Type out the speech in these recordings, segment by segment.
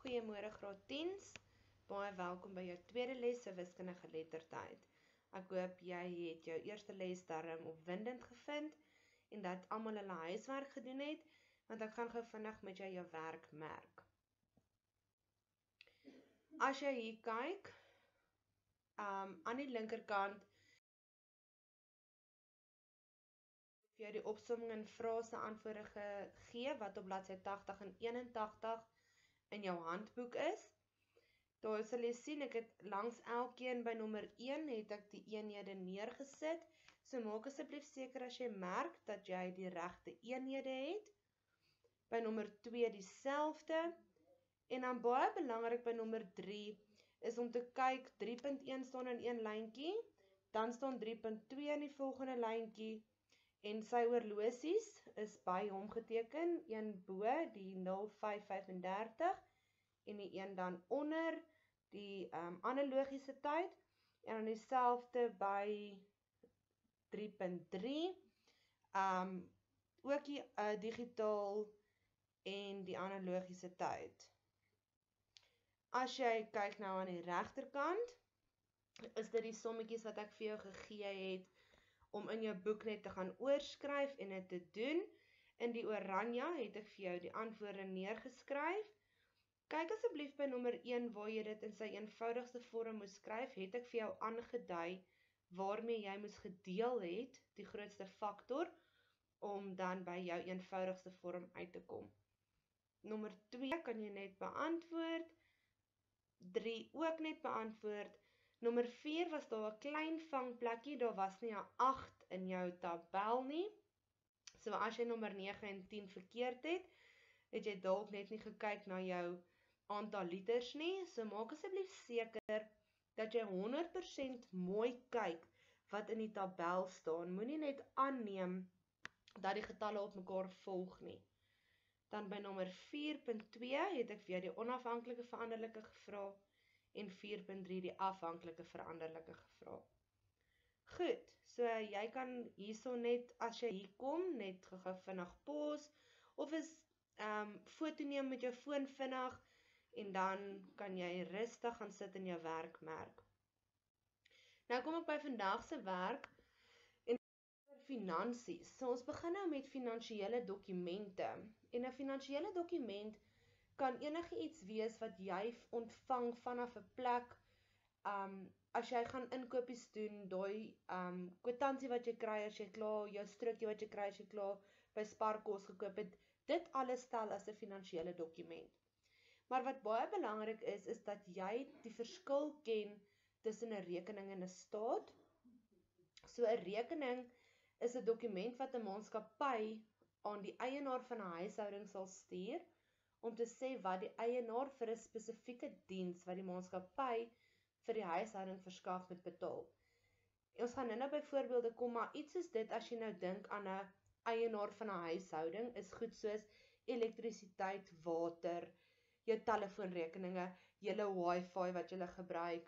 Goeiemôre graad 10's, baie welkom by jou tweede les se wiskundige geletterdheid. Ek hoop jy het jou eerste les darm opwindend gevind en dat almal hulle huiswerk gedoen het, want ek gaan gou vinnig met jou werk merk. As jy hier kyk, aan die linkerkant vir jou die opsomming en frase antwoorde gegee wat op bladsy 80 en 81 in jou handboek is. Daar sal jy sien, ek het langs elkeen by nommer 1 het ek die eenhede neergesit. So maak asseblief seker as jy merk dat jy die regte eenhede het. By nommer 2 dieselfde. En dan baie belangrik by nommer 3 is om te kyk 3.1 staan in een lyntjie, dan staan 3.2 in die volgende lyntjie en sy oorlosies is by hom geteken, een bo die 0535 en die een dan onder die analogiese tyd en dan dieselfde by 3.3 ook die digitaal en die analogiese tyd. As jy kyk nou aan die regterkant, is dit die sommetjies wat ek vir jou gegee het om in jou boek net te gaan oorskryf en dit te doen. In die oranje het ek vir jou die antwoorde neergeskryf. Kyk asseblief by nommer 1 waar jy dit in sy eenvoudigste vorm moes skryf, het ek vir jou aangedui waarmee jy moes gedeel het, die grootste faktor, om dan by jou eenvoudigste vorm uit te kom. Nommer 2 kan jy net beantwoord, 3 ook net beantwoord, nommer 4 was daar 'n klein vangplekkie, daar was nie 'n 8 in jou tabel nie, so as jy nommer 9 en 10 verkeerd het jy dalk net nie gekyk na jou aantal liters nie, so maak asseblief seker dat jy 100% mooi kyk wat in die tabel staan, moenie net aanneem dat die getalle op mekaar volg nie. Dan by nommer 4.2 het ek vir jou die onafhanklike veranderlike gevra en 4.3 die afhanklike veranderlike gevra. Goed, so jy kan hierso net, as jy hier kom, net gou vinnig pause, of is foto neem met jou foon vinnig, en dan kan jy rustig gaan sit in jou werk merk. Nou kom ek by vandag se werk, en finansies. So ons begin nou met finansiële dokumente, en 'n finansiële dokument kan enige iets wees wat jy ontvang vanaf 'n plek, as jy gaan inkopies doen, daai kwitansie wat jy kry as jy klaar, jou strokie wat jy kry as jy klaar by Sparkos gekoop het, dit alles stel as 'n finansiële dokument. Maar wat baie belangrik is dat jy die verskil ken tussen 'n rekening en 'n staat. So 'n rekening is 'n dokument wat 'n maatskappy aan die eienaar van 'n huishouding sal stuur, om te sê wat die eienaar vir 'n spesifieke diens wat die maatskappy vir die huishouding verskaf moet betaal. Ons gaan nou by voorbeelde kom, maar iets soos dit as jy nou dink aan 'n eienaar van 'n huishouding, is goed soos elektrisiteit, water, jou telefoonrekeninge, julle wifi wat julle gebruik,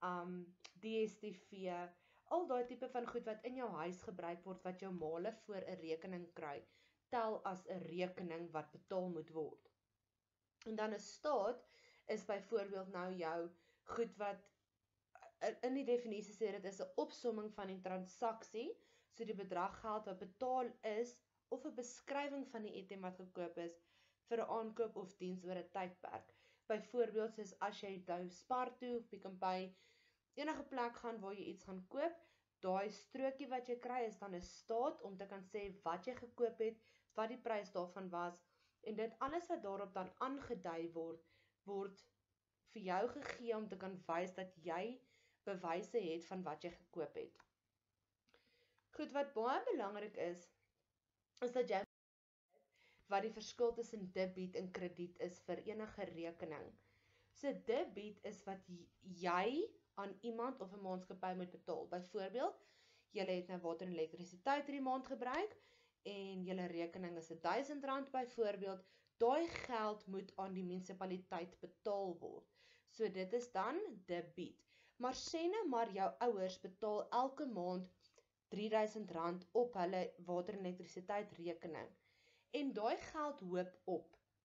DStv, al daai tipe van goed wat in jou huis gebruik word, wat jou male voor 'n rekening kry, tel as 'n rekening wat betaal moet word. En dan 'n staat is byvoorbeeld nou jou goed wat, in die definisie sê dit is 'n opsomming van die transaksie, so die bedrag geld wat betaal is, of 'n beskrywing van die item wat gekoop is, vir 'n aankoop of diens oor 'n tydperk. Byvoorbeeld soos as jy nou Spar toe of Pick n Pay, enige plek gaan waar jy iets gaan koop, daai strokie wat jy kry is dan 'n staat om te kan sê wat jy gekoop het, wat die prys daarvan was, en dit alles wat daarop dan aangedui word vir jou gegee om te kan wys dat jy bewyse het van wat jy gekoop het. Goed, wat baie belangrik is dat jy wat die verskil tussen debiet en krediet is vir enige rekening. So debiet is wat jy aan iemand of 'n maatskappy moet betaal. Byvoorbeeld, julle het nou water en elektrisiteit hierdie maand gebruik en julle rekening is R1000 byvoorbeeld, daai geld moet aan die munisipaliteit betaal word. So dit is dan debiet. Maar sê nou maar jou ouers betaal elke maand R3000 op hulle water en elektrisiteit rekening. En daai geld hoop op.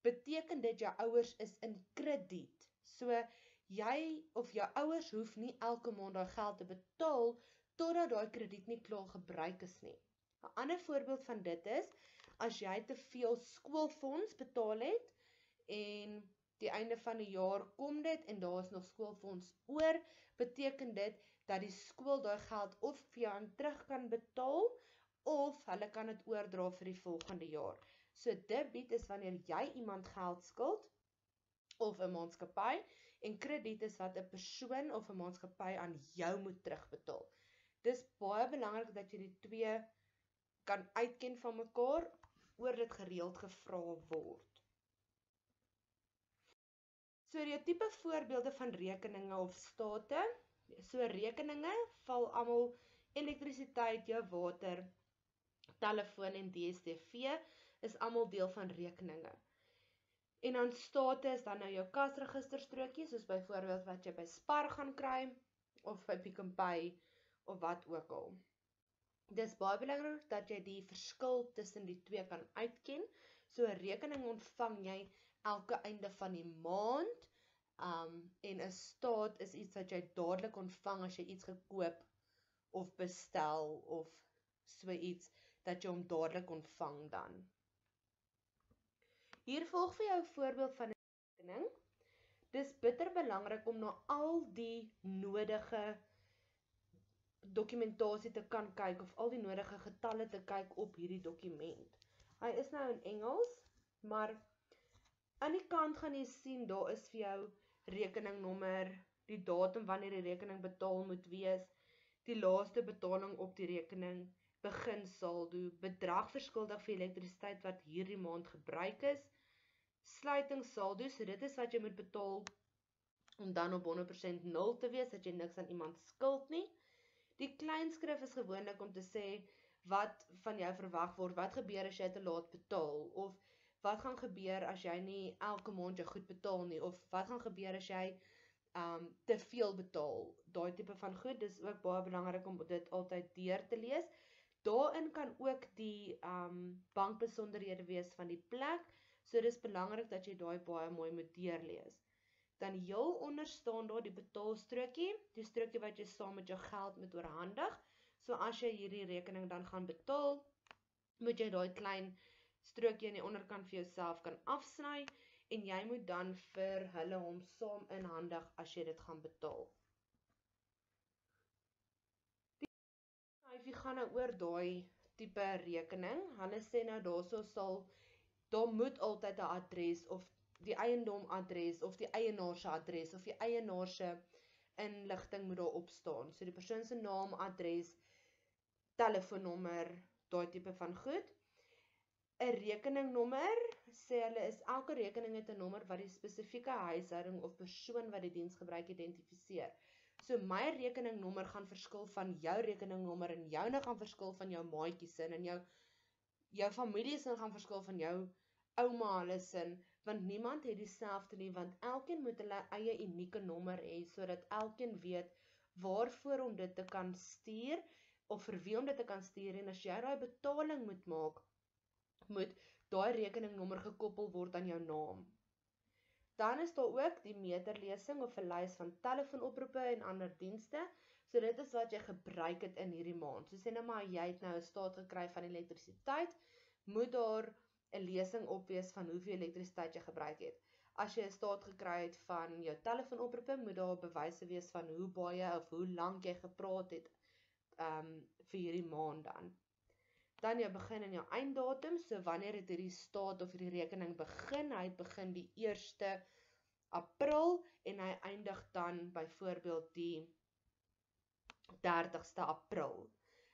beteken dit jou ouers is in krediet. So jy of jou ouers hoef nie elke maand daai geld te betaal totdat daai krediet nie klaar gebruik is nie. 'n Ander voorbeeld van dit is as jy te veel skoolfonds betaal het en die einde van die jaar kom dit en daar is nog skoolfonds oor, beteken dit dat die skool daai geld of vir jou aan terug kan betaal of hulle kan dit oordra vir die volgende jaar. So debiet is wanneer jy iemand geld skuld of 'n maatskappy en krediet is wat 'n persoon of 'n maatskappy aan jou moet terugbetaal. Dis baie belangrik dat jy die twee kan uitken van mekaar oor dit gereeld gevra word. So die tipe voorbeelde van rekeninge of state. So rekeninge val almal elektrisiteit, jou water, telefoon en DStv is almal deel van rekeninge. En dan state is dan nou jou kasregisterstrokie, soos byvoorbeeld wat jy by Spar gaan kry of by Pick n Pay of wat ook al. Dis baie belangrik dat jy die verskil tussen die twee kan uitken. So 'n rekening ontvang jy elke einde van die maand en 'n staat is iets wat jy dadelik ontvang as jy iets gekoop of bestel of so iets dat jy hom dadelik ontvang dan. Hier volg vir jou 'n voorbeeld van 'n rekening. Dis bitter belangrik om na al die nodige dokumentasie te kan kyk of al die nodige getalle te kyk op hierdie dokument. Hy is nou in Engels, maar aan die kant gaan jy sien daar is vir jou rekeningnommer, die datum wanneer die rekening betaal moet wees, die laaste betaling op die rekening, begin saldo, bedrag verskuldig vir elektrisiteit wat hierdie maand gebruik is, sluitingssaldo, so dit is wat jy moet betaal om dan op 100% nul te wees, dat jy niks aan iemand skuld nie. Die kleinskrif is gewoonlik om te sê wat van jou verwag word, wat gebeur as jy te laat betaal, of wat gaan gebeur as jy nie elke maand jou goed betaal nie, of wat gaan gebeur as jy te veel betaal. Daai tipe van goed, dis ook baie belangrik om dit altyd deur te lees. Daarin kan ook die bankbesonderhede wees van die plek, so dis belangrik dat jy daai baie mooi moet deurlees. Dan heel onder staan daar die betaalstrokie, die strokie wat jy saam met jou geld moet oorhandig. So as jy hierdie rekening dan gaan betaal, moet jy daai klein strokie aan die onderkant vir jouself kan afsny en jy moet dan vir hulle hom saam inhandig as jy dit gaan betaal. Die gaan nou oor daai tipe rekening. Hulle sê nou daar moet altyd 'n adres of die eiendomadres of die eienaar se adres of die eienaar se inligting moet daar op staan. So die persoon se naam, adres, telefoonnommer, daai tipe van goed. 'n Rekeningnommer, sê hulle is elke rekening het 'n nommer wat die spesifieke huishouding of persoon wat die diens gebruik identifiseer. So my rekeningnommer gaan verskil van jou rekeningnommer en joune gaan verskil van jou maatjie se en jou familie se gaan verskil van jou ouma hulle sin, want niemand het dieselfde nie, want elkeen moet hulle eie unieke nommer hê, sodat elkeen weet waarvoor om dit te kan stuur, of vir wie om dit te kan stuur, en as jy daai betaling moet maak, moet daai rekeningnommer gekoppel word aan jou naam. Dan is daar ook die meterlesing of 'n lys van telefoonoproepe en ander dienste, so dit is wat jy gebruik het in hierdie maand. So sê nou maar, jy het nou 'n staat gekry van elektrisiteit, moet daar 'n lesing op wees van hoeveel elektrisiteit jy gebruik het. As jy 'n staat gekry het van jou telefoonoproepe, moet daar bewyse wees van hoe baie of hoe lank jy gepraat het vir hierdie maand dan. Dan jou begin en jou einddatum, so wanneer het hierdie staat of hierdie rekening begin? Hy begin die 1 April en hy eindig dan byvoorbeeld die 30ste April.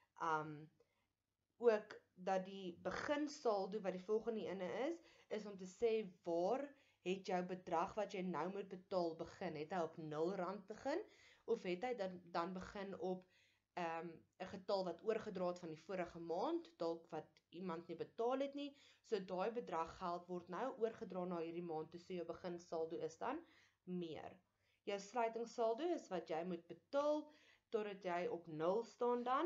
Ook dat die beginsaldo wat die volgende ene is om te sê waar het jou bedrag wat jy nou moet betaal begin. Het hy op R0 begin of het hy dan begin op 'n getal wat oorgedra het van die vorige maand, dalk wat iemand nie betaal het nie, so daai bedrag geld word nou oorgedra na hierdie maand, toe so jou beginsaldo is dan meer. Jou sluitingssaldo is wat jy moet betaal, totdat jy op 0 staan dan,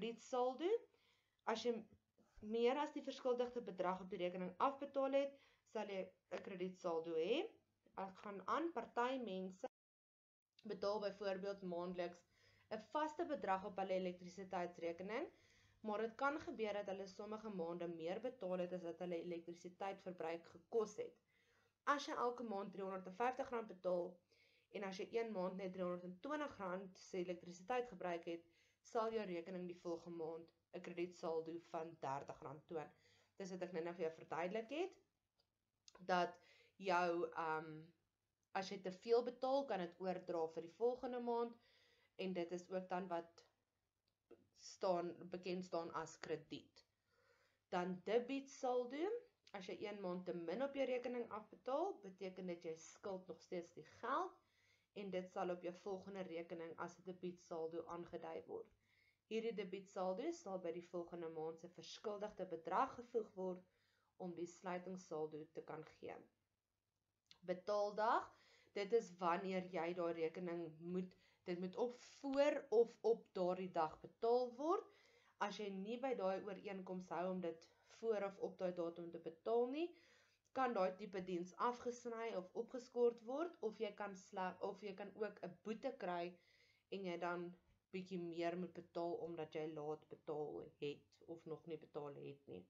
kredietsaldo, as jy meer as die verskuldigde bedrag op die rekening afbetaal het, sal jy 'n kredietsaldo hê. Ek gaan aan, party mense betaal byvoorbeeld maandeliks 'n vaste bedrag op hulle elektrisiteitsrekening, maar dit kan gebeur dat hulle sommige maande meer betaal het as wat hulle elektrisiteitsverbruik gekos het. As jy elke maand R350 betaal en as jy een maand net R320 se elektrisiteit gebruik het, sal jou rekening die volgende maand 'n kredietsaldo van R30 toon. Dis wat ek nou vir jou verduidelik het, dat jou, as jy te veel betaal, kan dit oordra vir die volgende maand, en dit is ook dan wat bekend staan as krediet. Dan debietsaldo, as jy een maand te min op jou rekening afbetaal, beteken dit jy skuld nog steeds die geld, en dit sal op jou volgende rekening as 'n debietsaldo aangedui word. Hierdie debietsaldo sal by die volgende maand se verskuldigde bedrag gevoeg word om die sluitingssaldo te kan gee. Betaaldag, dit is wanneer jy daai rekening dit moet op voor of op daardie dag betaal word. As jy nie by daai ooreenkoms hou om dit voor of op daai datum te betaal nie, kan daai tipe diens afgesny of opgeskort word, of jy kan ook 'n boete kry en jy dan bietjie meer moet betaal omdat jy laat betaal het of nog nie betaal het nie.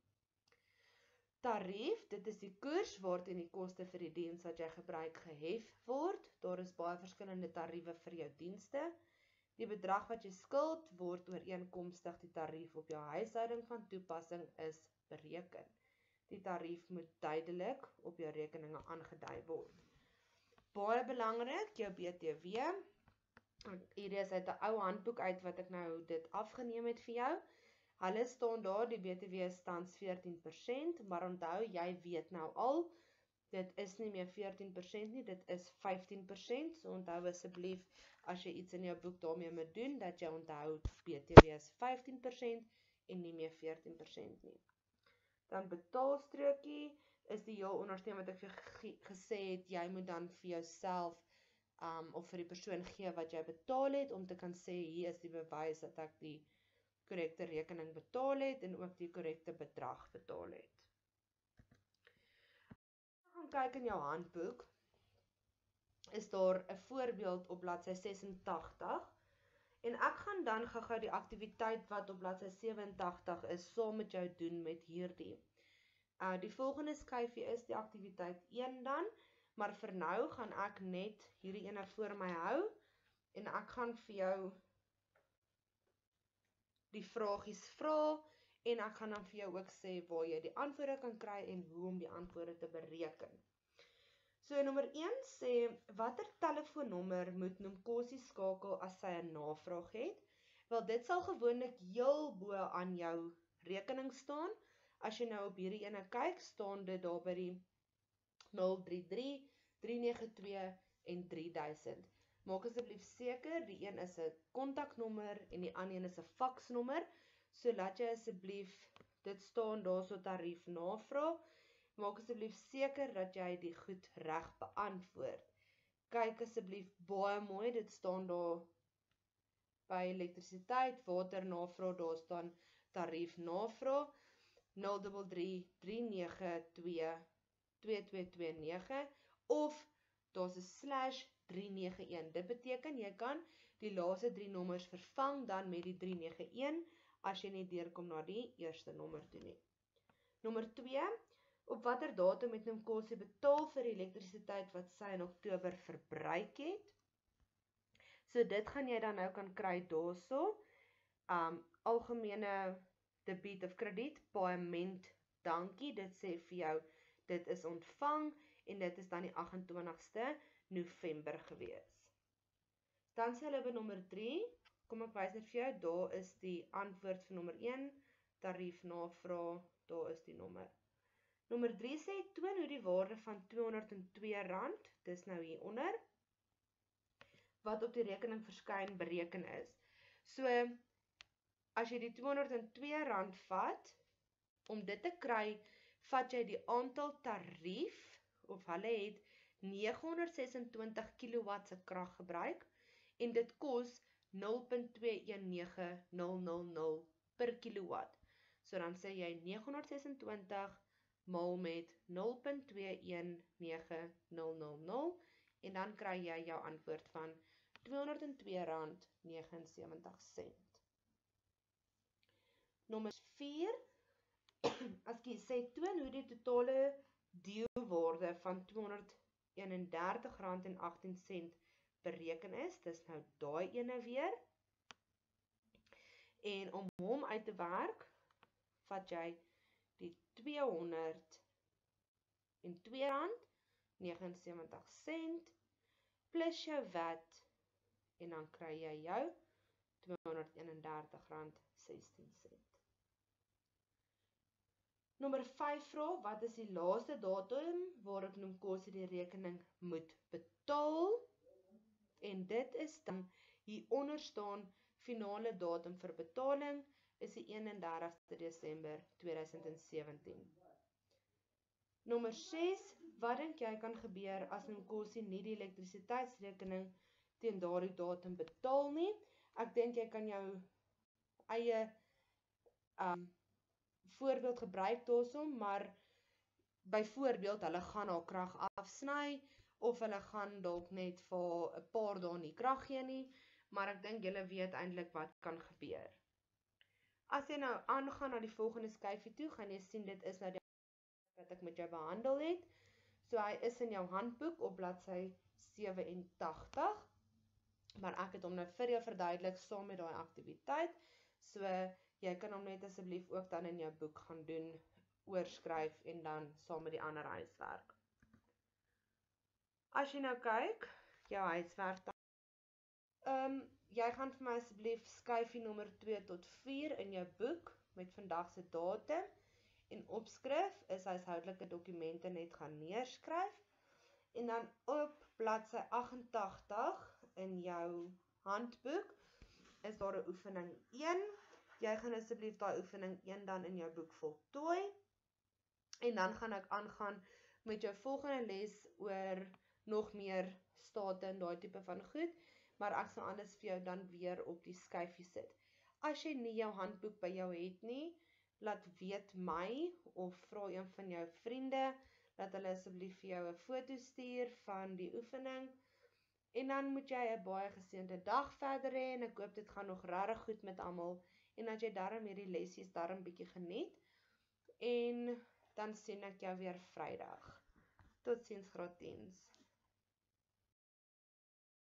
Tarief, dit is die koers waarteen die koste vir die diens wat jy gebruik gehef word. Daar is baie verskillende tariewe vir jou dienste. Die bedrag wat jy skuld word ooreenkomstig die tarief op jou huishouding van toepassing is bereken. Die tarief moet duidelik op jou rekeninge aangedui word. Baie belangrik, jou BTW. Hierdie is uit 'n ou handboek uit wat ek nou dit afgeneem het vir jou. Hulle staan daar, die BTW is tans 14%, maar onthou, jy weet nou al, dit is nie meer 14% nie, dit is 15%, so onthou asseblief, as jy iets in jou boek daarmee moet doen, dat jy onthou, BTW is 15% en nie meer 14% nie. Dan betaalstrokie is die heel onderste wat ek vir gesê het, jy moet dan vir jouself of vir die persoon gee wat jy betaal het, om te kan sê, hier is die bewys dat ek die korrekte rekening betaal het, en ook die korrekte bedrag betaal het. As jy gaan kyk in jou handboek, is daar 'n voorbeeld op bladsy 86, en ek gaan dan gou die aktiwiteit wat op bladsy 87 is, saam met jou doen met hierdie. Die volgende skyfie is die aktiwiteit 1 dan, maar vir nou gaan ek net hierdie ene voor my hou, en ek gaan vir jou die vragies vra, en ek gaan dan vir jou ook sê waar jy die antwoorde kan kry en hoe om die antwoorde te bereken. So nommer 1 sê, watter telefoonnommer moet Nomkosi skakel as sy 'n navraag het? Wel, dit sal gewoonlik heel bo aan jou rekening staan. As jy nou op hierdie ene kyk, staan dit daar by die 033 392 en 3000. Maak asseblief seker, die een is 'n kontaknommer en die ander een is 'n faksnommer, so laat jy asseblief, dit staan daar so tarief navraag, maak asseblief seker dat jy die goed reg beantwoord. Kyk asseblief baie mooi, dit staan daar by elektrisiteit, water navraag, daar staan tarief navraag, 033 392 2229, of daar's 'n /391. Dit beteken jy kan die laaste 3 nommers vervang dan met die 391 as jy nie deurkom na die eerste nommer toe nie. Nommer 2, op watter datum het Nomkosi betaal vir die elektrisiteit wat sy in Oktober verbruik het? So dit gaan jy dan nou kan kry daarso. Algemene debiet of krediet, paaiement, dankie, dit sê vir jou, dit is ontvang, en dit is dan die 28ste November gewees. Dan sê hulle by nommer 3, kom ek wys net vir jou, daar is die antwoord vir nommer 1, tarief navraag, daar is die nommer. Nommer 3 sê, toon hoe die waarde van R202, dis nou hieronder, wat op die rekening verskyn bereken is. So, as jy die R202 vat, om dit te kry, vat jy die aantal tarief, of hulle het 926 kW se krag gebruik, en dit kos 0.219000 per kilowatt. So dan sê jy 926 maal met 0.219000 en dan kry jy jou antwoord van R202.79. Nommer 4, sê toon hoe die totale deelwaarde van R231.18 bereken is. Dis nou daai ene weer. En om hom uit te werk, vat jy die R202.79 plus jou wat en dan kry jy jou R231.16. Nommer 5 vraag, wat is die laaste datum waarop Nomkosi die rekening moet betaal? En dit is dan hieronder staan finale datum vir betaling is die 31ste Desember 2017. Nommer 6, wat dink jy kan gebeur as Nomkosi nie die elektrisiteitsrekening teen daardie datum betaal nie? Ek dink jy kan jou eie voorbeeld gebruik daarsom, maar byvoorbeeld hulle gaan haar krag afsny of hulle gaan dalk net vir 'n paar dae nie krag gee nie, maar ek dink julle weet eintlik wat kan gebeur. As jy nou aangaan na die volgende skyfie toe, gaan jy sien dit is nou die wat ek met jou behandel het. So hy is in jou handboek op bladsy 87, maar ek het hom nou vir jou verduidelik saam met daai aktiwiteit. So jy kan hom net asseblief ook dan in jou boek gaan doen, oorskryf en dan saam met die ander huiswerk. As jy nou kyk, jou huiswerk dan, jy gaan vir my asseblief skyfie nommer 2 tot 4 in jou boek met vandag se datum en opskrif is huishoudelike dokumente net gaan neerskryf en dan op bladsy 88 in jou handboek is daar 'n oefening 1. Jy gaan asseblief daai oefening 1 dan in jou boek voltooi en dan gaan ek aangaan met jou volgende les oor nog meer state en daai tipe van goed, maar ek sal alles vir jou dan weer op die skyfie sit. As jy nie jou handboek by jou het nie, laat weet my of vra een van jou vriende dat hulle asseblief vir jou 'n foto stuur van die oefening en dan moet jy 'n baie geseënde dag verder hê en ek hoop dit gaan nog regtig goed met almal en dat jy darm hierdie lesies darm bietjie geniet en dan sien ek jou weer Vrydag. Totsiens, graad 10s.